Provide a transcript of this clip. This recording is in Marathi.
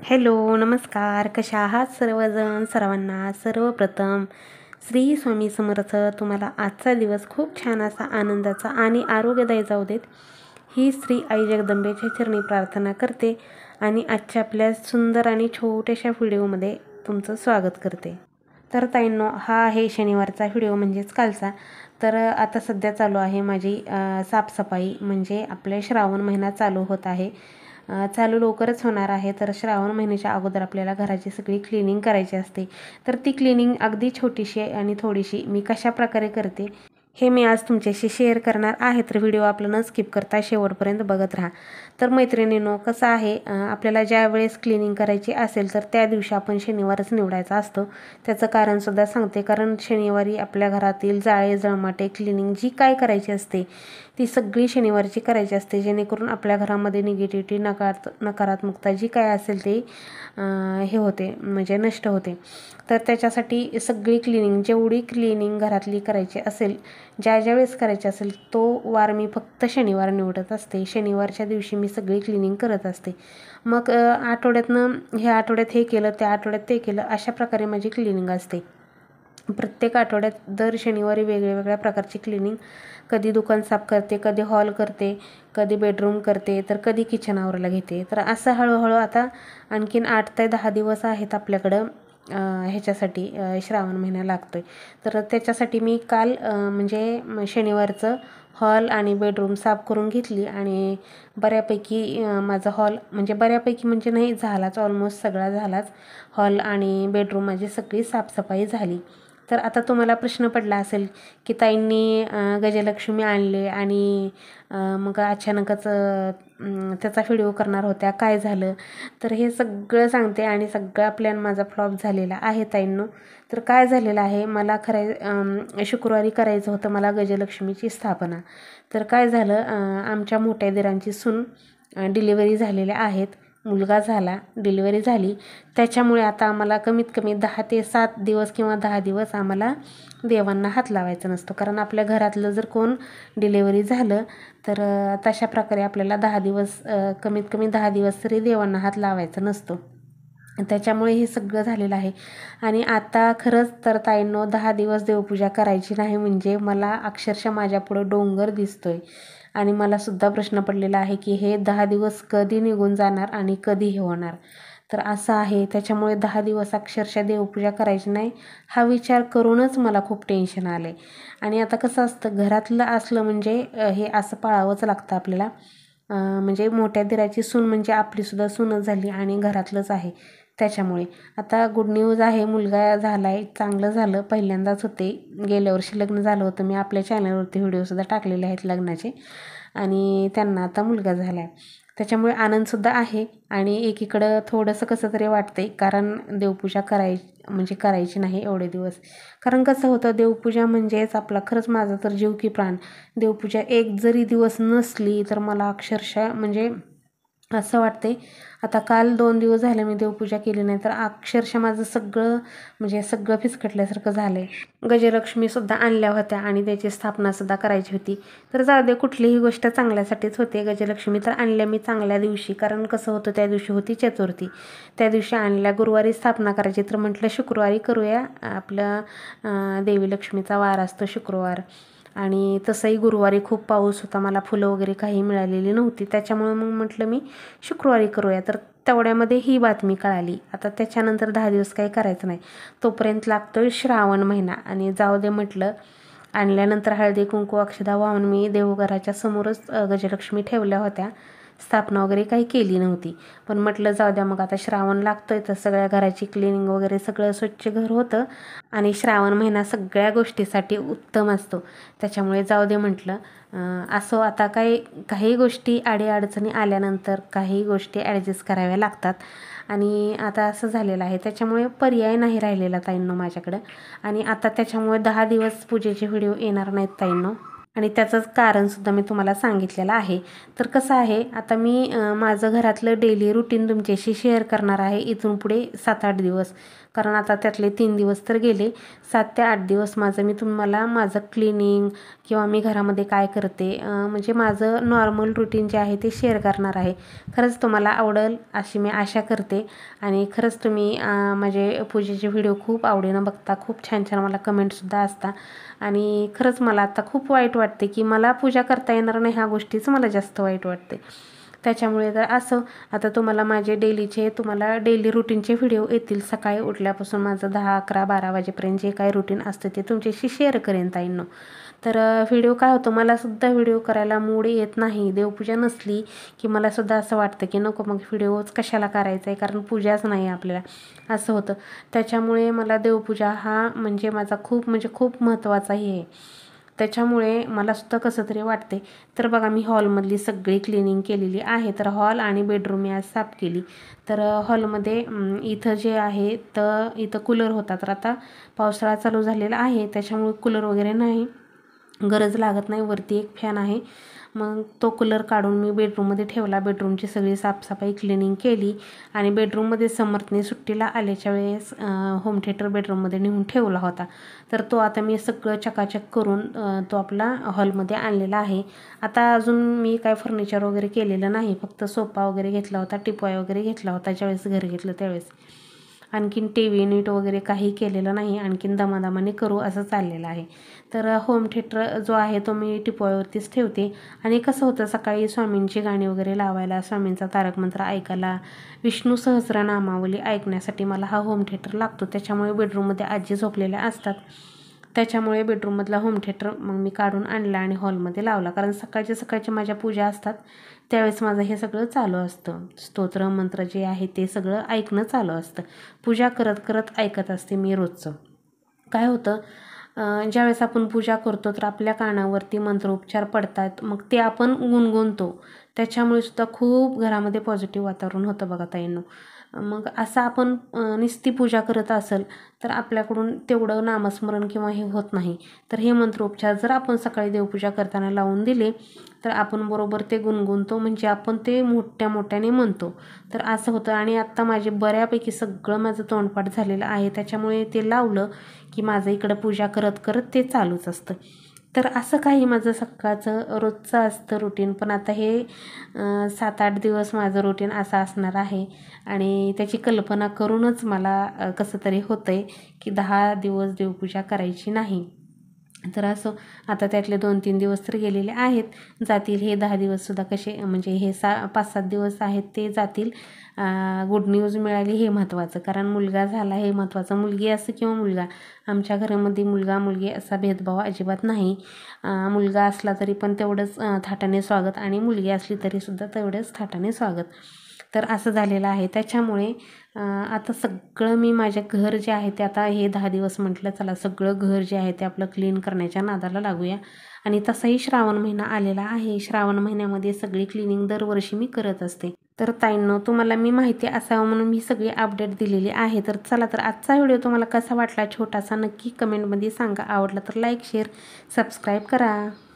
हॅलो, नमस्कार. कशा आहात सर्वजण? सर्वांना सर्वप्रथम श्री स्वामी समर्थ. तुम्हाला आजचा दिवस खूप छान असा आनंदाचा आणि आरोग्यदायी जाऊ देत, ही श्री आई जगदंबेच्या चरणी प्रार्थना करते आणि आजच्या आपल्या सुंदर आणि छोट्याशा व्हिडिओमध्ये तुमचं स्वागत करते. तर ताईंनो, हा आहे शनिवारचा व्हिडिओ म्हणजेच कालचा. तर आता सध्या चालू आहे माझी साफसफाई, म्हणजे आपले श्रावण महिना चालू होत आहे. चालू लवकरच होणार आहे. तर श्रावण महिन्याच्या अगोदर आपल्याला घराची सगळी क्लिनिंग करायची असते. तर ती क्लिनिंग अगदी छोटीशी आणि थोडीशी मी कशा प्रकारे करते हे मी आज तुमच्याशी शेअर करणार आहे. तर व्हिडिओ आपला न स्किप करता शेवटपर्यंत बघत राहा. तर मैत्रिणींनो, कसं आहे, आपल्याला ज्या वेळेस क्लिनिंग करायची असेल तर त्या दिवशी आपण शनिवारच निवडायचा असतो. त्याचं कारणसुद्धा सांगते. कारण शनिवारी आपल्या घरातील जाळे जळमाटे क्लिनिंग जी काय करायची असते ती सगळी शनिवारची करायची असते, जेणेकरून आपल्या घरामध्ये निगेटिव्हिटी नकारात्मकता जी काय असेल ते हे होते, म्हणजे नष्ट होते. तर त्याच्यासाठी सगळी क्लिनिंग, जेवढी क्लिनिंग घरातली करायची असेल, ज्या वेळेस करायची असेल तो वार मी फक्त शनिवार निवडत असते. शनिवारच्या दिवशी मी सगळी क्लिनिंग करत असते. मग आठवड्यातनं ह्या आठवड्यात हे केलं, त्या आठवड्यात ते केलं, अशा प्रकारे माझी क्लिनिंग असते. प्रत्येक आठवड्यात दर शनिवारी वेगळ्या प्रकारची क्लिनिंग. कधी दुकान साफ करते, कधी हॉल करते, कधी बेडरूम करते, तर कधी किचन आवरायला घेते. तर असं हळूहळू आता आणखीन 8 ते 10 दिवस आहेत आपल्याकडं ह्याच्यासाठी. श्रावण महिना लागतो आहे. तर त्याच्यासाठी मी काल म्हणजे शनिवारचं हॉल आणि बेडरूम साफ करून घेतली आणि बऱ्यापैकी माझा हॉल, म्हणजे बऱ्यापैकी म्हणजे नाही, झालाच, ऑलमोस्ट सगळा झालाच. हॉल आणि बेडरूम माझी सगळी साफसफाई झाली. तर आता तुम्हाला प्रश्न पडला असेल की ताईंनी गजलक्ष्मी आणले आणि मग अचानकच त्याचा व्हिडिओ करणार होत्या, काय झालं? तर हे सगळं सांगते आणि सगळा प्लॅन माझा फ्लॉप झालेला आहे ताईंनो. तर काय झालेलं आहे, मला शुक्रवारी करायचं होतं मला गजलक्ष्मीची स्थापना. तर काय झालं, आमच्या मोठ्या दिरांची सून डिलिव्हरी झालेल्या आहेत, मुलगा झाला, डिलिव्हरी झाली. त्याच्यामुळे आता आम्हाला कमीत कमी 10 ते 7 दिवस किंवा 10 दिवस आम्हाला देवांना हात लावायचा नसतो. कारण आपल्या घरातलं जर कोण डिलिव्हरी झालं तर तशा प्रकारे आपल्याला 10 दिवस, कमीत कमी 10 दिवस तरी देवांना हात लावायचा नसतो. त्याच्यामुळे हे सगळं झालेलं आहे. आणि आता खरंच तर ताईंनो, 10 दिवस देवपूजा करायची नाही म्हणजे मला अक्षरशः माझ्यापुढं डोंगर दिसतोय. आणि मलासुद्धा प्रश्न पडलेला आहे की हे 10 दिवस कधी निघून जाणार आणि कधी हे होणार. तर असं आहे. त्याच्यामुळे 10 दिवस अक्षरशः देवपूजा करायची नाही हा विचार करूनच मला खूप टेन्शन आलं आहे. आणि आता कसं असतं, घरातलं असलं म्हणजे हे असं पाळावंच लागतं आपल्याला. म्हणजे मोठ्या दिराची सून म्हणजे आपलीसुद्धा सूनच झाली आणि घरातलंच आहे. त्याच्यामुळे आता गुड न्यूज आहे, मुलगा झाला आहे, चांगलं झालं. पहिल्यांदाच होते, गेल्या वर्षी लग्न झालं होतं. मी आपल्या चॅनलवरती व्हिडिओसुद्धा टाकलेले आहेत लग्नाचे. आणि त्यांना आता मुलगा झाला आहे. त्याच्यामुळे आनंदसुद्धा आहे आणि एकीकडं थोडंसं कसं तरी वाटतं आहे, कारण देवपूजा करायची नाही एवढे दिवस. कारण कसं होतं, देवपूजा म्हणजेच आपला, खरंच माझा तर जीव की प्राण. देवपूजा एक जरी दिवस नसली तर मला अक्षरशः म्हणजे असं वाटते. आता काल 2 दिवस झाले मी देवपूजा केली नाही, तर अक्षरशः माझं सगळं फिसकटल्यासारखं झालं आहे. गजलक्ष्मीसुद्धा आणल्या होत्या आणि त्याची स्थापनासुद्धा करायची होती. तर जाऊ दे, कुठलीही गोष्ट चांगल्यासाठीच होते. गजलक्ष्मी तर आणल्या मी चांगल्या दिवशी, कारण कसं होतं, त्या दिवशी होती चतुर्थी. त्या दिवशी आणल्या, गुरुवारी स्थापना करायची, तर म्हटलं शुक्रवारी करूया. आपलं देवी लक्ष्मीचा वार असतो शुक्रवार. आणि तसंही गुरुवारी खूप पाऊस होता, मला फुलं वगैरे काही मिळालेली नव्हती. त्याच्यामुळे मग म्हटलं मी शुक्रवारी करूया. तर तेवढ्यामध्ये ही बातमी कळाली. आता त्याच्यानंतर 10 दिवस काही करायचं नाही, तोपर्यंत लागतोय श्रावण महिना. आणि जाऊ दे म्हटलं. आणल्यानंतर हळदी कुंकू अक्षदा वाहून मी देवघराच्या समोरच गजलक्ष्मी ठेवल्या होत्या. स्थापना वगैरे काही केली नव्हती. पण म्हटलं जाऊ द्या, मग आता श्रावण लागतोय तर सगळ्या घराची क्लिनिंग वगैरे सगळं स्वच्छ घर होतं. आणि श्रावण महिना सगळ्या गोष्टीसाठी उत्तम असतो. त्याच्यामुळे जाऊ दे म्हटलं. असो, आता काही गोष्टी अडीअडचणी आल्यानंतर काही गोष्टी ॲडजस्ट कराव्या लागतात. आणि आता असं झालेलं आहे, त्याच्यामुळे पर्याय नाही राहिलेला ताईंनो माझ्याकडं. आणि आता त्याच्यामुळे 10 दिवस पूजेचे व्हिडिओ येणार नाहीत ताईंनो. आणि त्याचंच कारणसुद्धा मी तुम्हाला सांगितलेलं आहे. तर कसं आहे, आता मी माझं घरातलं डेली रुटीन तुमच्याशी शेअर करणार आहे इथून पुढे 7-8 दिवस. कारण आता त्यातले 3 दिवस तर गेले. 7 ते 8 दिवस मी तुम्हाला माझं क्लिनिंग किंवा मी घरामध्ये काय करते म्हणजे माझं नॉर्मल रुटीन जे आहे ते शेअर करणार आहे. खरंच तुम्हाला आवडेल अशी मी आशा करते आणि खरंच तुम्ही माझे पूजेचे व्हिडिओ खूप आवडीनं बघता. खूप छान छान मला कमेंटसुद्धा असतात आणि खरंच मला आता खूप वाईट वाटते की मला पूजा करता येणार नाही, ह्या गोष्टीच मला जास्त वाईट वाटते. त्याच्यामुळे तर असं आता तुम्हाला माझे तुम्हाला डेली रुटीनचे व्हिडिओ येतील. सकाळी उठल्यापासून माझं 10, 11, 12 वाजेपर्यंत जे काही रुटीन असतं ते तुमच्याशी शेअर करेन ताईंनो. तर व्हिडिओ काय होतं, मलासुद्धा व्हिडिओ करायला मूड येत नाही. देवपूजा नसली की मलासुद्धा असं वाटतं की नको मग व्हिडिओच कशाला करायचा आहे, कारण पूजाच नाही आपल्याला असं होतं. त्याच्यामुळे मला देवपूजा हा म्हणजे माझा खूप महत्त्वाचाही आहे. त्याच्यामुळे मलासुद्धा कसं तरी वाटते. तर बघा मी हॉलमधली सगळी क्लिनिंग केलेली आहे. तर हॉल आणि बेडरूम मी आज साफ केली. तर हॉलमध्ये इथं जे आहे तर इथं कूलर होता, तर आता पावसाळा चालू झालेला आहे त्याच्यामुळे कूलर वगैरे नाही, गरज लागत नाही. वरती एक फॅन आहे, मग तो कूलर काढून मी बेडरूममध्ये ठेवला. बेडरूमची सगळी साफसफाई क्लिनिंग केली आणि बेडरूममध्ये समर्थने सुट्टीला आल्याच्या वेळेस होम थिएटर बेडरूममध्ये नेऊन ठेवला होता. तर तो आता मी सगळं चकाचक करून तो आपला हॉलमध्ये आणलेला आहे. आता अजून मी काय फर्निचर वगैरे केलेलं नाही, फक्त सोफा वगैरे घेतला होता, टिपॉय वगैरे घेतला होता ज्यावेळेस घर घेतलं त्यावेळेस. आणखीन TV नीट वगैरे काही केलेलं नाही, आणखीन दमादमाने करू असं चाललेलं आहे. तर होम थिएटर जो आहे तो मी टिपॉयवरतीच ठेवते. आणि कसं होतं सकाळी स्वामींची गाणी वगैरे लावायला, स्वामींचा तारक मंत्र ऐकायला, विष्णू सहस्रनामावली ऐकण्यासाठी मला हा होम थिएटर लागतो. त्याच्यामुळे बेडरूममध्ये आजी झोपलेल्या असतात, त्याच्यामुळे बेडरूममधला होम थिएटर मग मी काढून आणला आणि हॉलमध्ये लावला. कारण सकाळच्या माझ्या पूजा असतात त्यावेळेस माझं हे सगळं चालू असतं. स्तोत्र मंत्र जे आहे ते सगळं ऐकणं चालू असतं. पूजा करत करत ऐकत असते मी रोजचं. काय होतं ज्यावेळेस आपण पूजा करतो तर आपल्या कानावरती मंत्रोच्चार पडतात, मग ते आपण गुणगुणतो. त्याच्यामुळे सुद्धा खूप घरामध्ये पॉझिटिव्ह वातावरण होतं बघा ताईंनो. मग असं आपण नुसती पूजा करत असेल तर आपल्याकडून तेवढं नामस्मरण किंवा हे होत नाही. तर हे मंत्रोपचार जर आपण सकाळी देवपूजा करताना लावून दिले तर आपण बरोबर ते गुणगुणतो, म्हणजे आपण ते मोठ्याने म्हणतो. तर असं होतं. आणि आत्ता माझे बऱ्यापैकी सगळं माझं तोंडपाठ झालेलं आहे, त्याच्यामुळे ते लावलं की माझं इकडं पूजा करत करत ते चालूच असतं. तर असं काही माझं सकाळचं रोजचं असतं रुटीन. पण आता हे 7-8 दिवस माझं रुटीन असं असणार आहे आणि त्याची कल्पना करूनच मला कसं तरी होतं आहे की 10 दिवस देवपूजा करायची नाही. तर असं आता त्यातले 2-3 दिवस तर गेलेले आहेत, जातील. हे 10 दिवससुद्धा कसे म्हणजे हे 5-7 दिवस आहेत ते जातील. गुड न्यूज मिळाली हे महत्त्वाचं, कारण मुलगा झाला हे महत्त्वाचं. मुलगी असं किंवा मुलगा, आमच्या घरामध्ये मुलगा मुलगी असा भेदभाव अजिबात नाही. मुलगा असला तरी पण तेवढंच थाटाने स्वागत आणि मुलगी असली तरीसुद्धा तेवढंच थाटाने स्वागत. तर असं झालेलं आहे. त्याच्यामुळे आता सगळं मी माझे घर जे आहे ते आता हे 10 दिवस म्हटलं चला सगळं घर जे आहे ते आपलं क्लीन करण्याच्या नादाला लागूया. आणि तसाही श्रावण महिना आलेला आहे. श्रावण महिन्यामध्ये सगळी क्लिनिंग दरवर्षी मी करत असते. तर ताईंनो तुम्हाला मी माहिती असावं म्हणून मी सगळी अपडेट दिलेली आहे. तर चला तर आजचा व्हिडिओ तुम्हाला कसा वाटला छोटासा नक्की कमेंटमध्ये सांगा. आवडला तर लाईक, शेअर, सबस्क्राईब करा.